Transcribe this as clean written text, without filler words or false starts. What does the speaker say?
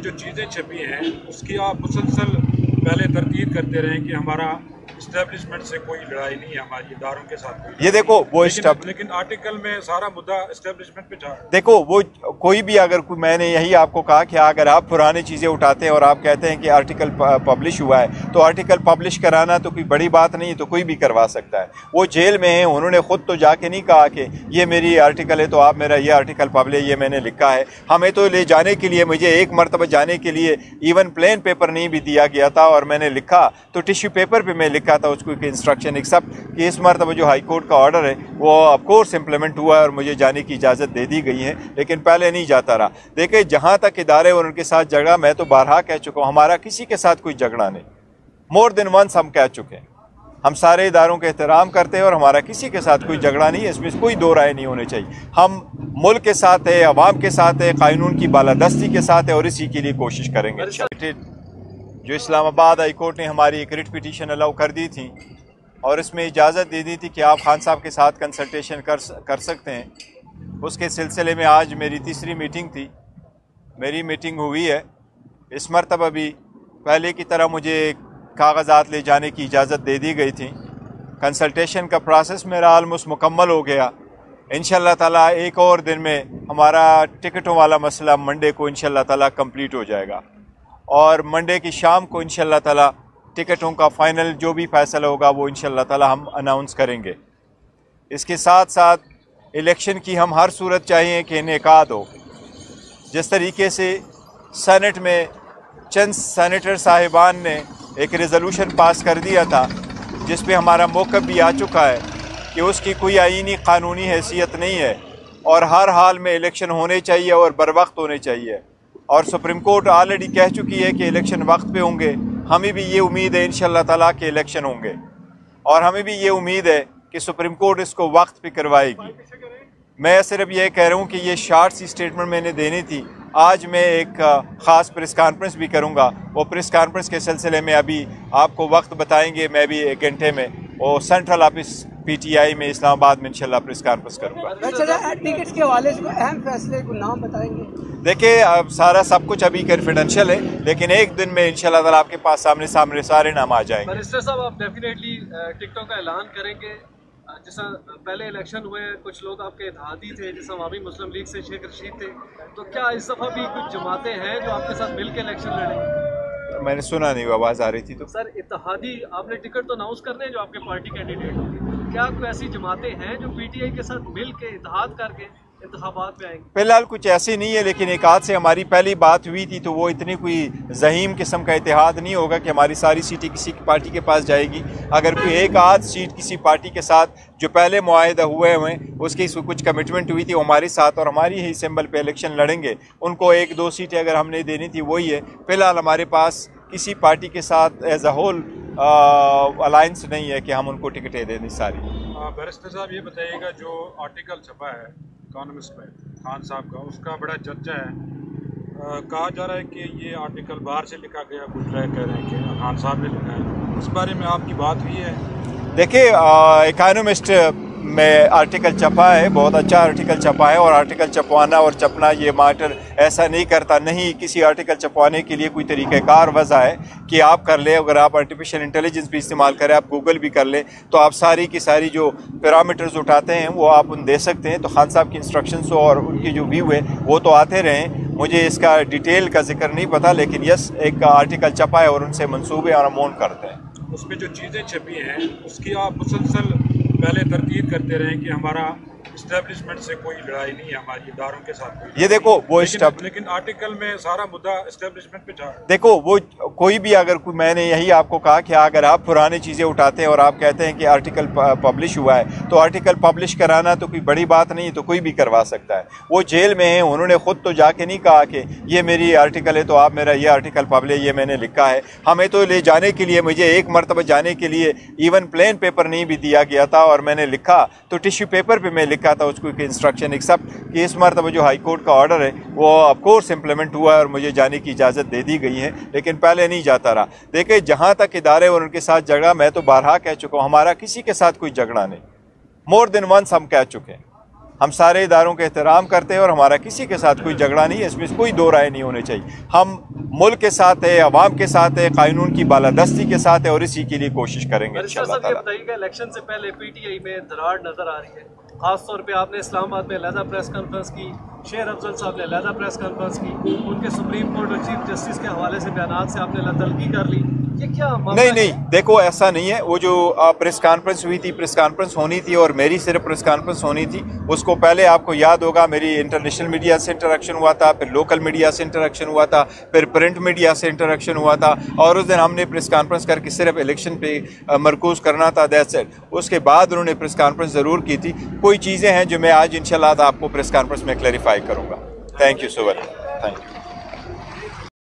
जो चीज़ें छपी हैं उसकी आप मुसलसल पहले तरदीद करते रहें कि हमारा इस्टेब्लिशमेंट से कोई लड़ाई नहीं है, हमारी इदारों के साथ कोई। ये देखो वो लेकिन आर्टिकल में सारा मुद्दा इस्टेब्लिशमेंट पे था। देखो वो कोई भी अगर मैंने यही आपको कहा कि अगर आप पुरानी चीज़ें उठाते हैं और आप कहते हैं कि आर्टिकल पब्लिश हुआ है तो आर्टिकल पब्लिश कराना तो कोई बड़ी बात नहीं, तो कोई भी करवा सकता है। वो जेल में है, उन्होंने खुद तो जाके नहीं कहा कि ये मेरी आर्टिकल है तो आप मेरा ये आर्टिकल पब्लिश ये मैंने लिखा है। हमें तो ले जाने के लिए, मुझे एक मरतबा जाने के लिए इवन प्लेन पेपर नहीं भी दिया गया था और मैंने लिखा तो टिश्यू पेपर पे मैं लिखा था उसको एक इंस्ट्रक्शन, एक्सेप्ट कि इस मरतबा जो हाई कोर्ट का ऑर्डर है वो ऑफ कोर्स इम्प्लीमेंट हुआ है और मुझे जाने की इजाज़त दे दी गई है, लेकिन पहले नहीं जाता रहा। देखिए जहाँ तक इदारे और उनके साथ झगड़ा, मैं तो बारहा कह चुका हूँ हमारा किसी के साथ कोई झगड़ा नहीं, मोर देन वंस हम कह चुके हैं। हम सारे इदारों का एहतराम करते हैं और हमारा किसी के साथ कोई झगड़ा नहीं है, इसमें कोई दो राय नहीं होनी चाहिए। हम मुल्क के साथ है, अवाम के साथ है, कानून की बालादस्ती के साथ है और इसी के लिए कोशिश करेंगे। जो इस्लामाबाद हाई कोर्ट ने हमारी एक रिट पिटीशन अलाउ कर दी थी और इसमें इजाज़त दे दी थी कि आप खान साहब के साथ कंसल्टेशन कर सकते हैं, उसके सिलसिले में आज मेरी तीसरी मीटिंग थी। मेरी मीटिंग हुई है। इस मरतबा भी पहले की तरह मुझे कागज़ात ले जाने की इजाज़त दे दी गई थी। कंसल्टेशन का प्रोसेस मेरा ऑलमोस्ट मुकम्मल हो गया। इंशाअल्लाह ताला एक और दिन में हमारा टिकटों वाला मसला मंडे को इंशाअल्लाह ताला कंप्लीट हो जाएगा और मंडे की शाम को इंशाअल्लाह ताला टिकटों का फ़ाइनल जो भी फ़ैसला होगा वो इंशाअल्लाह ताला हम अनाउंस करेंगे। इसके साथ साथ इलेक्शन की हम हर सूरत चाहिए कि इनेकाद हो। जिस तरीके से सेनेट में चंद सेनेटर साहिबान ने एक रेजोल्यूशन पास कर दिया था जिस पे हमारा मौक़िफ़ भी आ चुका है कि उसकी कोई आईनी कानूनी हैसियत नहीं है और हर हाल में इलेक्शन होने चाहिए और बर वक्त होने चाहिए, और सुप्रीम कोर्ट ऑलरेडी कह चुकी है कि इलेक्शन वक्त पे होंगे। हमें भी ये उम्मीद है इंशाअल्लाह ताला के इलेक्शन होंगे और हमें भी ये उम्मीद है कि सुप्रीम कोर्ट इसको वक्त पे करवाएगी। मैं सिर्फ ये कह रहा हूँ कि ये शॉर्ट सी स्टेटमेंट मैंने देनी थी। आज मैं एक ख़ास प्रेस कॉन्फ्रेंस भी करूँगा, वो प्रेस कॉन्फ्रेंस के सिलसिले में अभी आपको वक्त बताएंगे। मैं भी 1 घंटे में वो सेंट्रल ऑफिस PTI में इस्लामाबाद में इंशाल्लाह प्रेस कॉन्फ्रेंस करूँगा। अच्छा, टिकट्स के हवाले से अहम फैसले को नाम बताएंगे? देखिए अब सारा सब कुछ अभी कॉन्फिडेंशियल है, लेकिन एक दिन में इंशाल्लाह ताला आपके पास सामने सारे नाम आ जाएंगे। बैरिस्टर साहब, आप डेफिनेटली टिकटों का ऐलान करेंगे? जैसा पहले इलेक्शन हुए कुछ लोग आपके इत्तेहादी थे, जैसा अवामी मुस्लिम लीग से शेख रशीद थे, तो क्या इस दफ़ा भी कुछ जमातें हैं जो आपके साथ मिल के इलेक्शन लड़ेंगे? मैंने सुना नहीं, आवाज़ आ रही थी तो। सर इत्तेहादी आपने टिकट तो अनाउंस करने हैं जो आपके पार्टी कैंडिडेट होंगे, क्या कोई ऐसी जमातें हैं जो PTI के साथ मिल के इत्तेहाद करके इंतखाबात में आएंगे? फिलहाल कुछ ऐसी नहीं है, लेकिन एक आध से हमारी पहली बात हुई थी तो वो इतनी कोई ज़हीम किस्म का इत्तेहाद नहीं होगा कि हमारी सारी सीटें किसी पार्टी के पास जाएगी। अगर कोई एक आध सीट किसी पार्टी के साथ जो पहले मुआहदा हुए हैं उसकी कुछ कमिटमेंट हुई थी हमारे साथ और हमारी ही सिंबल पे इलेक्शन लड़ेंगे, उनको 1-2 सीटें अगर हमने देनी थी वही है। फ़िलहाल हमारे पास किसी पार्टी के साथ एज अ होल अलायंस नहीं है कि हम उनको टिकटें दें सारी। बैरिस्टर साहब ये बताइएगा, जो आर्टिकल छपा है इकॉनमिस्ट में खान साहब का, उसका बड़ा चर्चा है। कहा जा रहा है कि ये आर्टिकल बाहर से लिखा गया, कुछ लोग कह रहे हैं कि खान साहब ने लिखा है। इस बारे में आपकी बात हुई है? देखिए इकॉनमिस्ट में आर्टिकल छपा है, बहुत अच्छा आर्टिकल छपा है और आर्टिकल छपवाना और छपना ये मैटर ऐसा नहीं करता। नहीं, किसी आर्टिकल छपवाने के लिए कोई तरीक़ाकार वजह है कि आप कर ले। अगर आप आर्टिफिशियल इंटेलिजेंस भी इस्तेमाल करें, आप गूगल भी कर लें, तो आप सारी की सारी जो पैरामीटर्स उठाते हैं वो आप उन दे सकते हैं। तो खान साहब की इंस्ट्रक्शंस और उनकी जो व्यू है वो तो आते रहें। मुझे इसका डिटेल का जिक्र नहीं पता, लेकिन यस एक आर्टिकल छपा है और उनसे मंसूबे और अमौन करते हैं। उसमें जो चीज़ें छपी हैं उसकी आप मुसलसल पहले तरदीद करते रहें कि हमारा इस्टेब्लिशमेंट से कोई लड़ाई नहीं है, हमारी इदारों के साथ कोई। ये देखो वो लेकिन आर्टिकल में सारा मुद्दा इस्टेब्लिशमेंट पे था। देखो वो कोई भी अगर मैंने यही आपको कहा कि अगर आप पुरानी चीज़ें उठाते हैं और आप कहते हैं कि आर्टिकल पब्लिश हुआ है तो आर्टिकल पब्लिश कराना तो कोई बड़ी बात नहीं, तो कोई भी करवा सकता है। वो जेल में है, उन्होंने खुद तो जाके नहीं कहा कि ये मेरी आर्टिकल है तो आप मेरा ये आर्टिकल पब्लिश ये मैंने लिखा है। हमें तो ले जाने के लिए, मुझे एक मरतबा जाने के लिए इवन प्लेन पेपर नहीं भी दिया गया था और मैंने लिखा तो टिश्यू पेपर पे मैं लिखा था उसको एक इंस्ट्रक्शन, एक्सेप्ट कि इस मरतबा जो हाई कोर्ट का ऑर्डर है वो ऑफ कोर्स इम्प्लीमेंट हुआ है और मुझे जाने की इजाज़त दे दी गई है, लेकिन पहले नहीं जाता रहा। देखिए जहाँ तक इदारे और उनके साथ झगड़ा, मैं तो बारहा कह चुका हूँ हमारा किसी के साथ कोई झगड़ा नहीं, मोर देन वंस हम कह चुके हैं। हम सारे इदारों का एहतराम करते हैं और हमारा किसी के साथ कोई झगड़ा नहीं है, इसमें कोई दो राय नहीं होनी चाहिए। हम मुल्क के साथ है, अवाम के साथ है, कानून की बालादस्ती के साथ है और इसी के लिए कोशिश करेंगे इंशाअल्लाह ताला। बताइएगा, इलेक्शन से पहले पीटीआई में दरार नजर आ रही है, खासतौर पे आपने इस्लामाबाद में अलहदा प्रेस कॉन्फ्रेंस की, शेर अफजल साहब ने अलहदा प्रेस कॉन्फ्रेंस की, उनके सुप्रीम कोर्ट और चीफ जस्टिस के हवाले से बयानात से आपने लतलगी कर ली, ये क्या मामला है? नहीं, देखो ऐसा नहीं है। वो जो प्रेस कॉन्फ्रेंस हुई थी, प्रेस कॉन्फ्रेंस होनी थी और मेरी सिर्फ प्रेस कॉन्फ्रेंस होनी थी। उसको पहले आपको याद होगा मेरी इंटरनेशनल मीडिया से इंटरेक्शन हुआ था, फिर लोकल मीडिया से इंटरेक्शन हुआ था, फिर प्रिंट मीडिया से इंटरेक्शन हुआ था और उस दिन हमने प्रेस कॉन्फ्रेंस करके सिर्फ इलेक्शन पे मरकूज करना था, दैट्स इट। उसके बाद उन्होंने प्रेस कॉन्फ्रेंस ज़रूर की थी। कोई चीज़ें हैं जो मैं आज इंशाल्लाह आपको प्रेस कॉन्फ्रेंस में क्लैरिफाई करूँगा। Thank you so much, thank you.